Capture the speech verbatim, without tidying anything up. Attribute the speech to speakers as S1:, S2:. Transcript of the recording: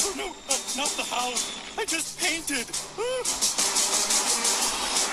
S1: Oh, no, uh, not the house. I just painted.